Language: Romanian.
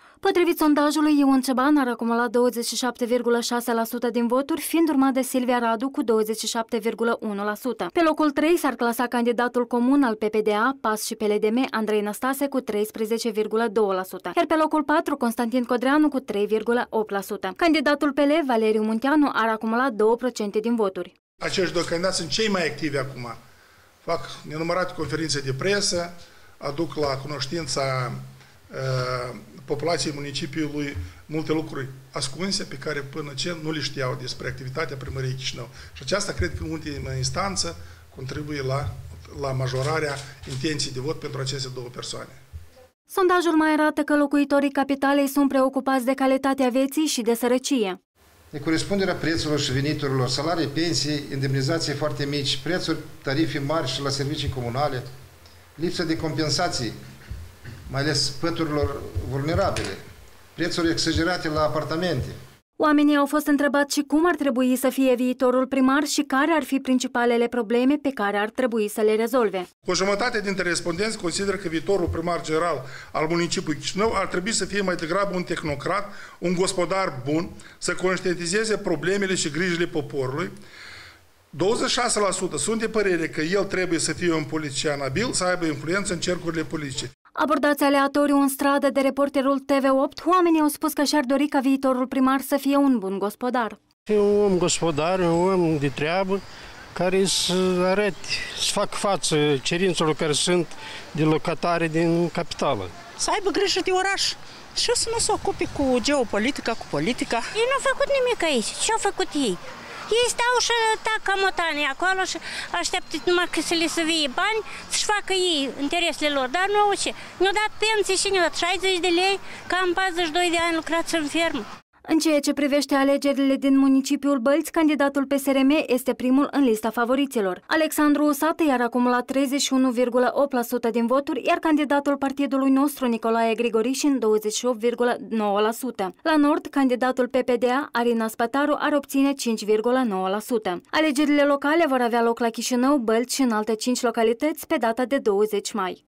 Potrivit sondajului, Ion Ceban ar acumula 27,6% din voturi, fiind urmat de Silvia Radu cu 27,1%. Pe locul 3 s-ar clasa candidatul comun al PPDA, PAS și PLDM, Andrei Năstase, cu 13,2%, iar pe locul 4 Constantin Codreanu cu 3,8%. Candidatul PL, Valeriu Munteanu, ar acumula 2% din voturi. Acești doi candidați sunt cei mai activi acum. Fac nenumărate conferințe de presă, aduc la cunoștința populației municipiului multe lucruri ascunse pe care până ce nu le știau despre activitatea primăriei Chișinău. Și aceasta cred că în ultimă instanță contribuie la majorarea intenției de vot pentru aceste două persoane. Sondajul mai arată că locuitorii capitalei sunt preocupați de calitatea vieții și de sărăcie. Necorespunderea prețurilor și veniturilor, salarii, pensii, indemnizații foarte mici, prețuri, tarife mari și la servicii comunale, lipsa de compensații, mai ales păturilor vulnerabile, prețuri exagerate la apartamente. Oamenii au fost întrebați și cum ar trebui să fie viitorul primar și care ar fi principalele probleme pe care ar trebui să le rezolve. O jumătate dintre respondenți consideră că viitorul primar general al municipiului Chișinău ar trebui să fie mai degrabă un tehnocrat, un gospodar bun, să conștientizeze problemele și grijile poporului. 26% sunt de părere că el trebuie să fie un politician abil, să aibă influență în cercurile politice. Abordați aleatoriu în stradă de reporterul TV8, oamenii au spus că și-ar dori ca viitorul primar să fie un bun gospodar. E un om gospodar, un om de treabă, care să arate, să facă față cerințelor care sunt de locatari din capitală. Să aibă grijă de oraș și să nu se ocupe cu geopolitica, cu politica. Ei nu au făcut nimic aici. Ce au făcut ei? Ei stau și tac ca motanii acolo și așteaptă numai că să le să vie bani să-și facă ei interesele lor. Dar nu ce? Ne-au dat pensii și ne-au dat 60 de lei, că am 42 de ani lucrați în fermă. În ceea ce privește alegerile din municipiul Bălți, candidatul PSRM este primul în lista favoriților. Alexandru Usată i-ar acumula 31,8% din voturi, iar candidatul partidului nostru, Nicolae Grigorișin, 28,9%. La nord, candidatul PPDA, Arina Spătaru, ar obține 5,9%. Alegerile locale vor avea loc la Chișinău, Bălți și în alte 5 localități pe data de 20 mai.